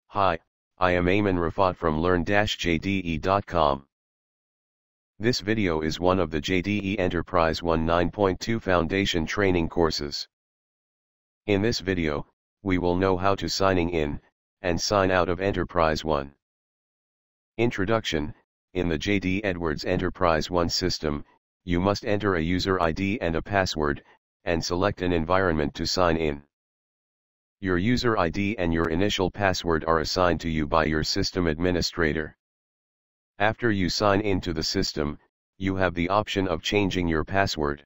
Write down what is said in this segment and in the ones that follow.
Hi, I am Ayman Rafat from learn-jde.com. This video is one of the JDE EnterpriseOne 9.2 Foundation Training courses. In this video, we will know how to signing in and sign out of EnterpriseOne. Introduction: in the JD Edwards EnterpriseOne system, you must enter a user ID and a password, and select an environment to sign in. Your user ID and your initial password are assigned to you by your system administrator. After you sign into the system, you have the option of changing your password.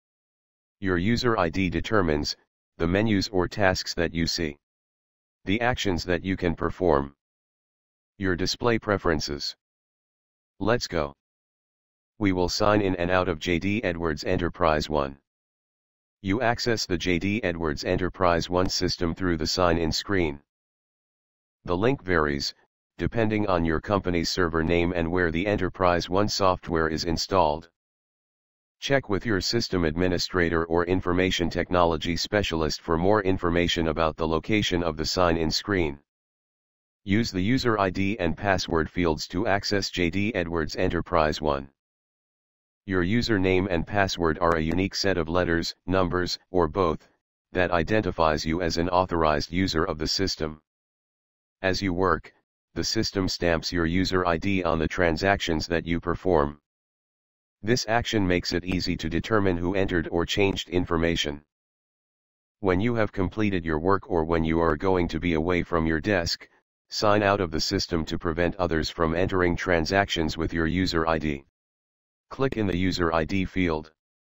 Your user ID determines the menus or tasks that you see, the actions that you can perform, your display preferences. Let's go. We will sign in and out of JD Edwards EnterpriseOne. You access the JD Edwards EnterpriseOne system through the sign-in screen. The link varies, depending on your company's server name and where the EnterpriseOne software is installed. Check with your system administrator or information technology specialist for more information about the location of the sign-in screen. Use the user ID and password fields to access JD Edwards EnterpriseOne. Your username and password are a unique set of letters, numbers, or both, that identifies you as an authorized user of the system. As you work, the system stamps your user ID on the transactions that you perform. This action makes it easy to determine who entered or changed information. When you have completed your work or when you are going to be away from your desk, sign out of the system to prevent others from entering transactions with your user ID. Click in the User ID field.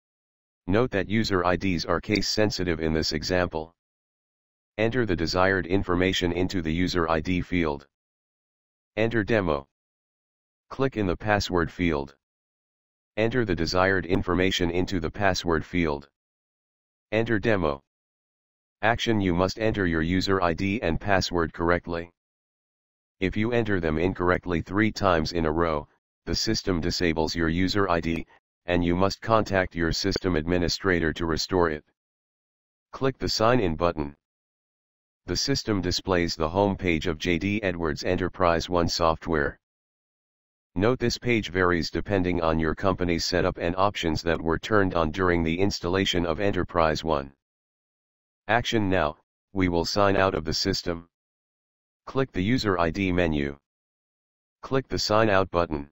Note that user IDs are case-sensitive in this example. Enter the desired information into the User ID field. Enter Demo. Click in the Password field. Enter the desired information into the Password field. Enter Demo. Action: you must enter your user ID and password correctly. If you enter them incorrectly 3 times in a row, the system disables your user ID, and you must contact your system administrator to restore it. Click the Sign In button. The system displays the home page of JD Edwards EnterpriseOne software. Note this page varies depending on your company's setup and options that were turned on during the installation of EnterpriseOne. Action: now, we will sign out of the system. Click the User ID menu. Click the Sign Out button.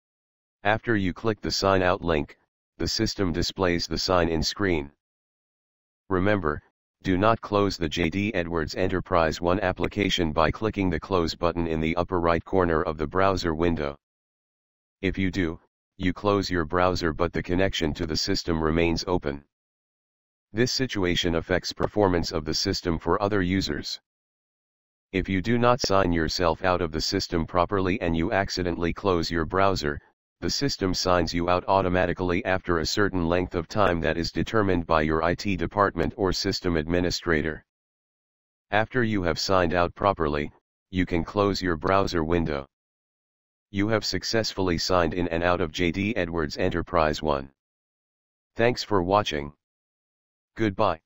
After you click the Sign Out link, the system displays the sign-in screen. Remember, do not close the JD Edwards EnterpriseOne application by clicking the Close button in the upper right corner of the browser window. If you do, you close your browser but the connection to the system remains open. This situation affects performance of the system for other users. If you do not sign yourself out of the system properly and you accidentally close your browser, the system signs you out automatically after a certain length of time that is determined by your IT department or system administrator. After you have signed out properly, you can close your browser window. You have successfully signed in and out of JD Edwards EnterpriseOne. Thanks for watching. Goodbye.